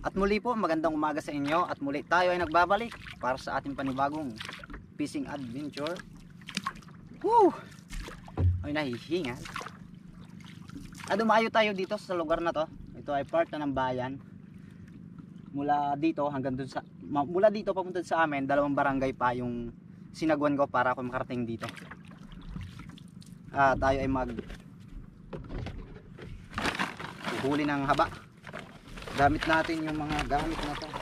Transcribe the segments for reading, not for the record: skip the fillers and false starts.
At muli po, magandang umaga sa inyo at muli tayo ay nagbabalik para sa ating panibagong fishing adventure. Woo! Ay nahihinga. Dumayo tayo dito sa lugar na to. Ito ay part na ng bayan. Mula dito hanggang dun sa mula dito papunta sa amin, 2 barangay pa yung sinagwan ko para ako makarating dito. Tayo ay huli ng haba. Gamit natin yung mga gamit na to.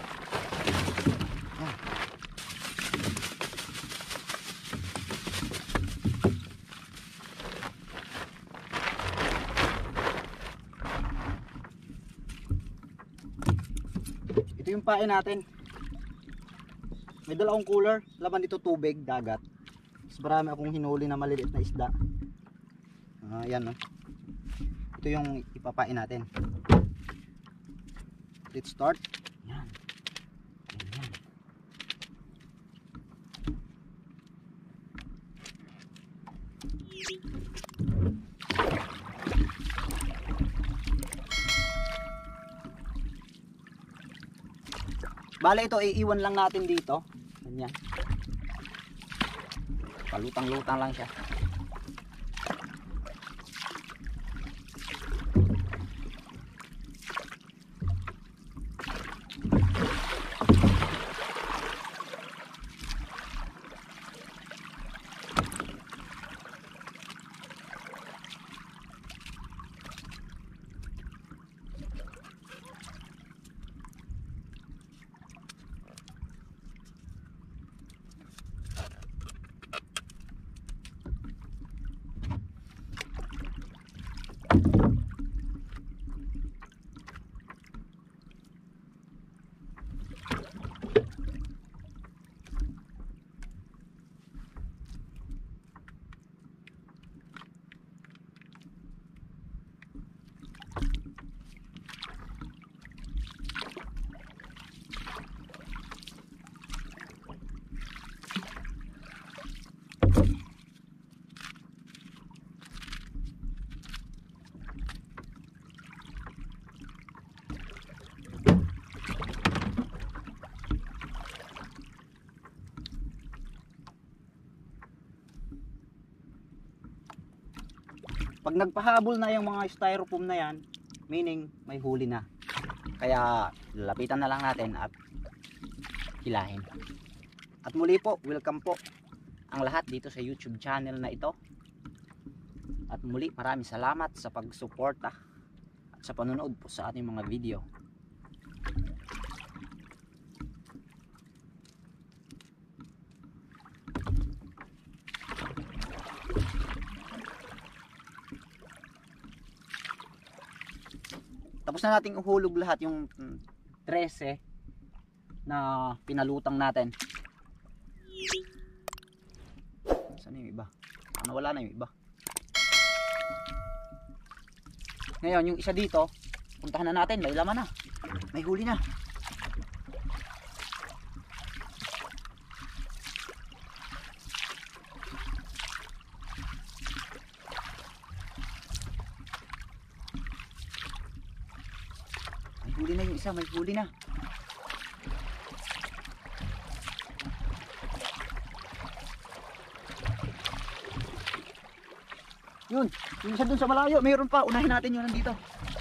Ito yung pain natin. May dala akong cooler, laman dito tubig, dagat. Mas marami akong hinuli na maliliit na isda. Yan no. Ito yung ipapain natin. Let's start. Yan. Yan. Bale ito iiwan lang natin dito. Ganyan. Palutang-lutang lang siya. Pag nagpahabol na yung mga styrofoam na yan, meaning may huli na. Kaya lalapitan na lang natin at hilahin. At muli po, welcome po ang lahat dito sa YouTube channel na ito. At muli, maraming salamat sa pagsuporta at sa panonood po sa ating mga video. Tapos na nating uhulog lahat yung 13 na pinalutang natin. Saan yung iba? Wala na yung iba. Ngayon yung isa dito, puntahan na natin, may laman na. May huli na. May huli na yung isa, may huli na. Yun, yung isa dun sa malayo, mayroon pa. Unahin natin yun nandito.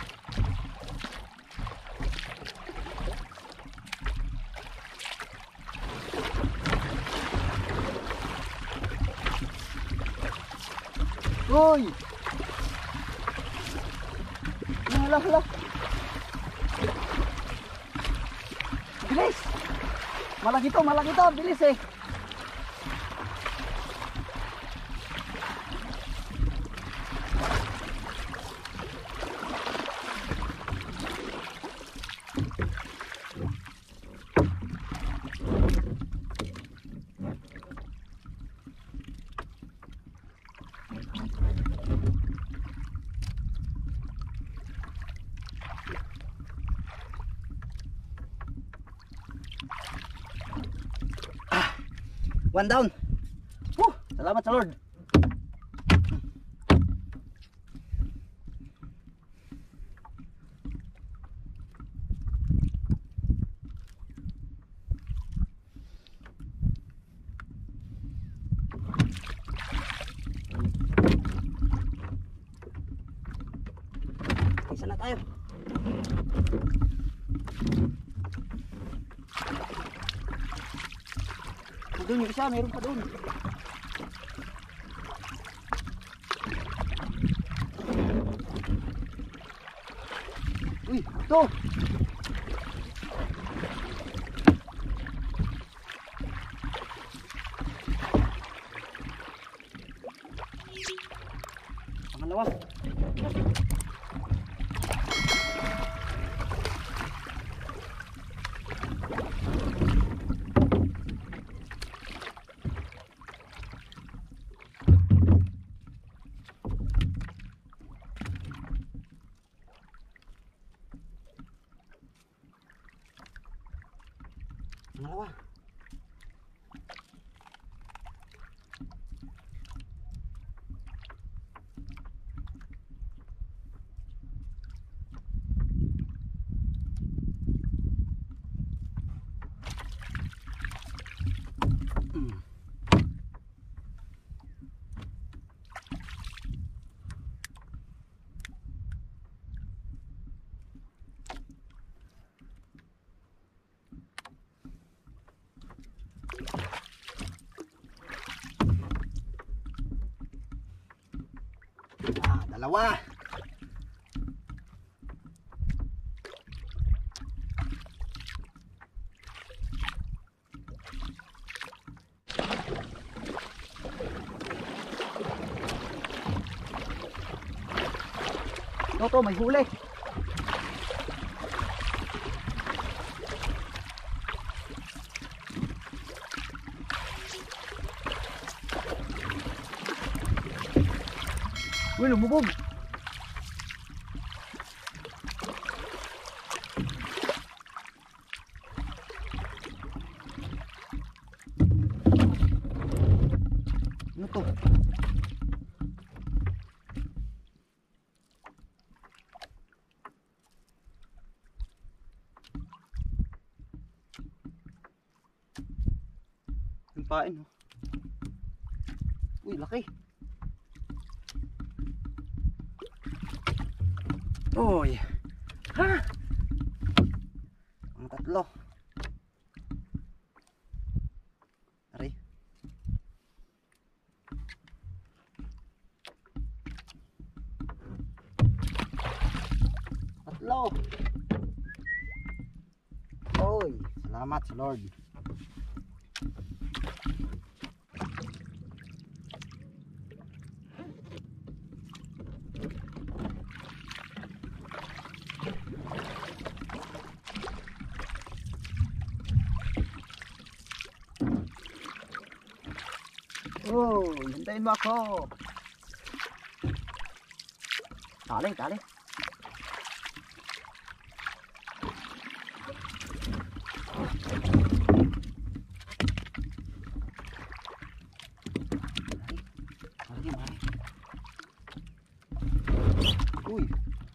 Uy! Hala. Bilis! Malaki to, bilis eh. One down. Salamat sa Lord. tayo. Doon yung isa, meron pa doon. Uy, ito. Pangalawa. Pangalawa. Dalawa. Ito, may huli. Uy, lumubog. Ano to? Yung pain, oh. Uy, laki. Uy. Ha? Ang tatlo. Aray. Tatlo. Uy, salamat sa Lord. Oh, hintayin mo ako. Tali, tali. Mari, mari. Uy.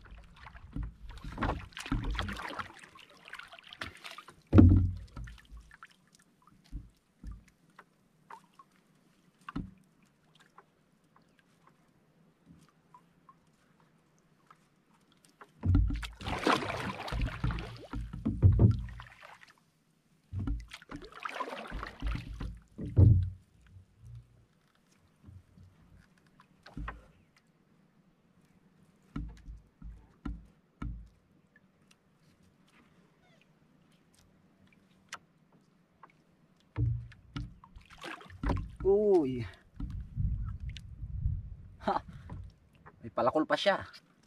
Uy. Ha. May palakol pa siya.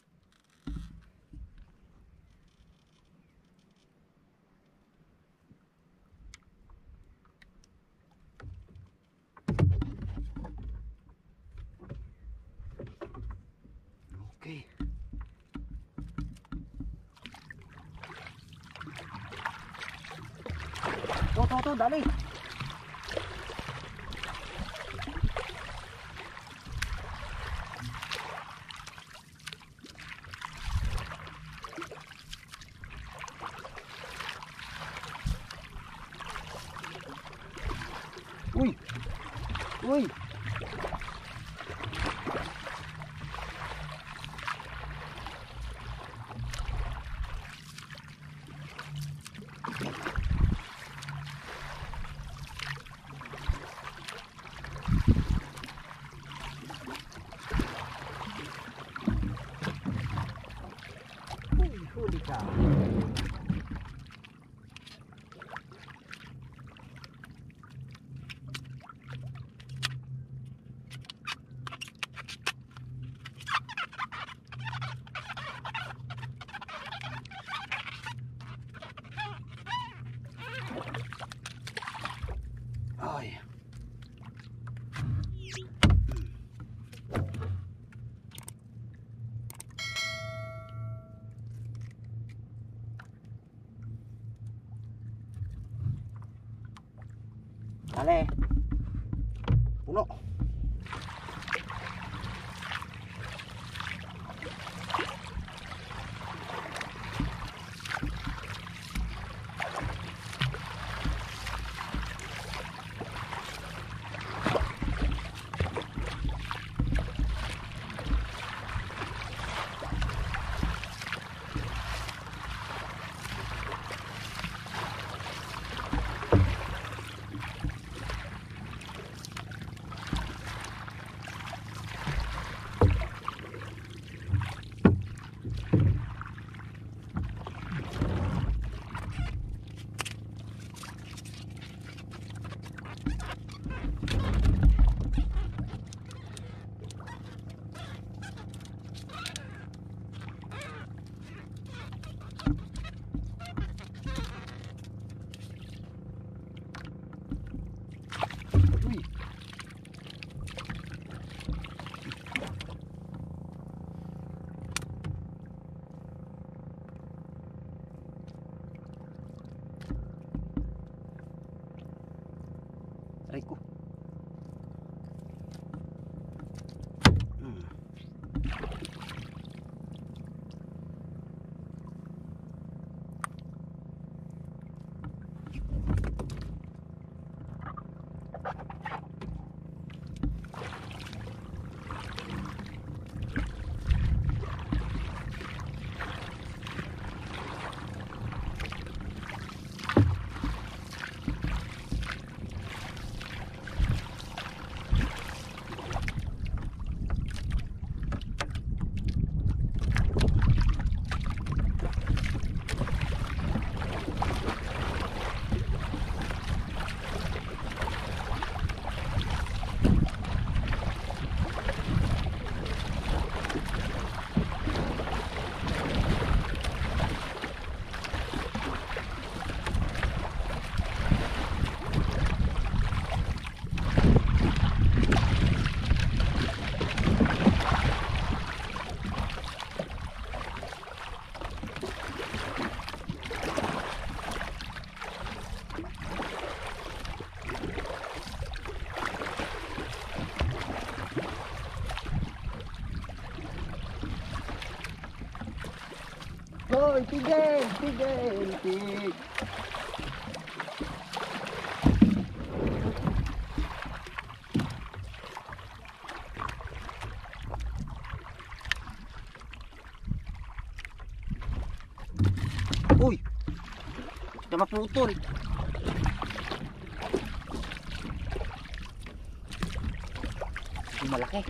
Okay. To, dali. Uy. Uy. Dale. Puno. Uy. Aray ko. Hoy, tigil, tigil, tig. Uy, sudah maputol. Malaki.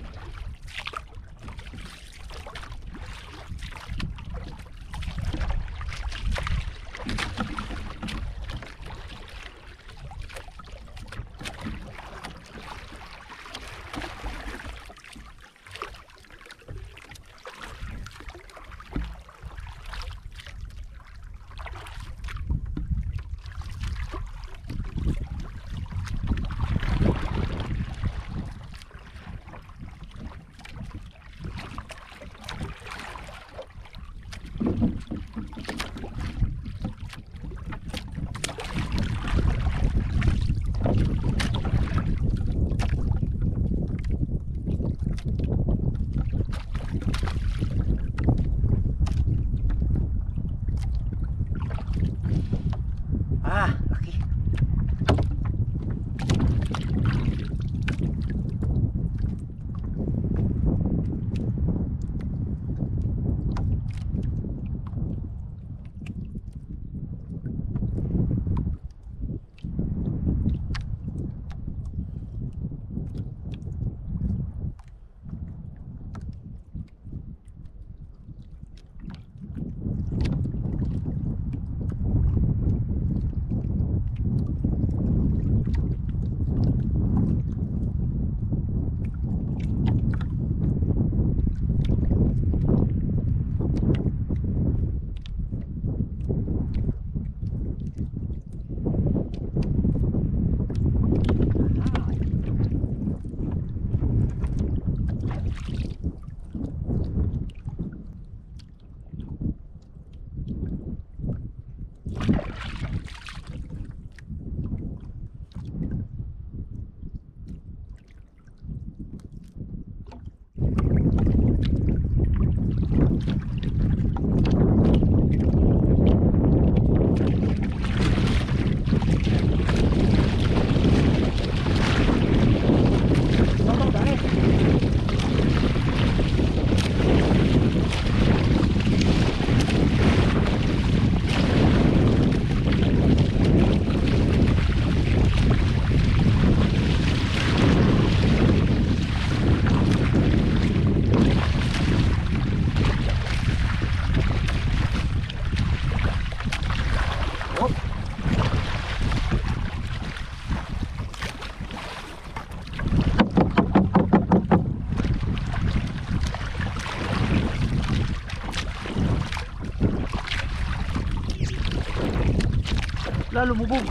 Lalo bubog.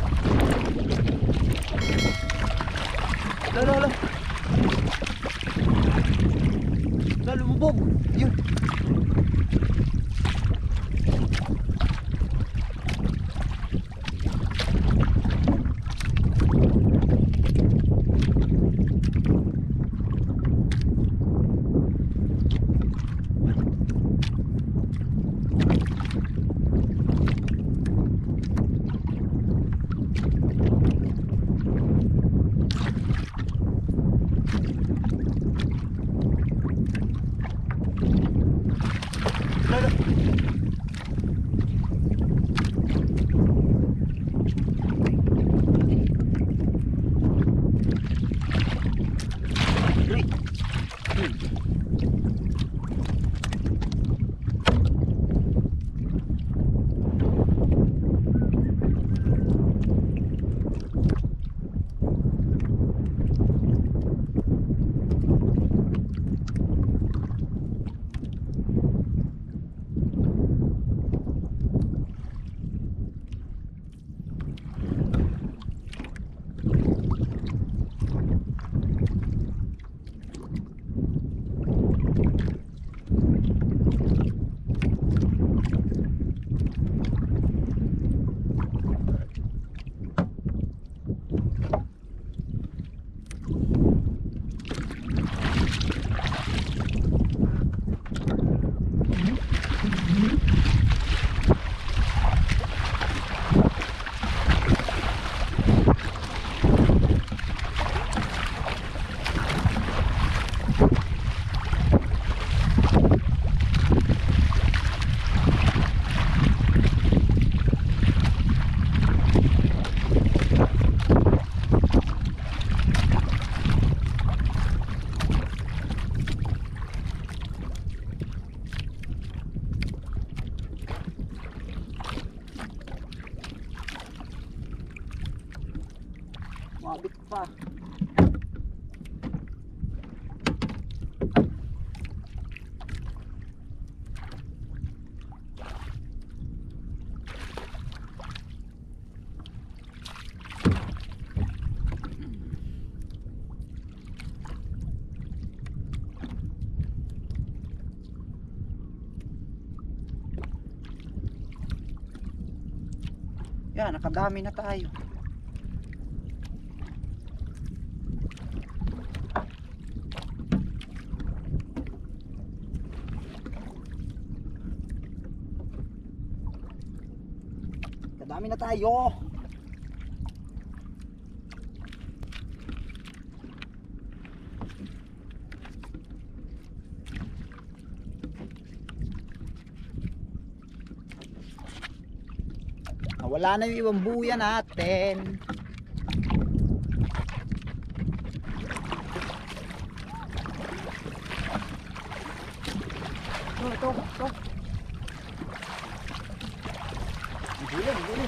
Lalo. Lalo bubog. Yun. Mabit pa. Yan, nakadami na tayo. Dami na tayo. Wala na yung ibang buya natin. Ito. Gulay.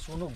Sunog.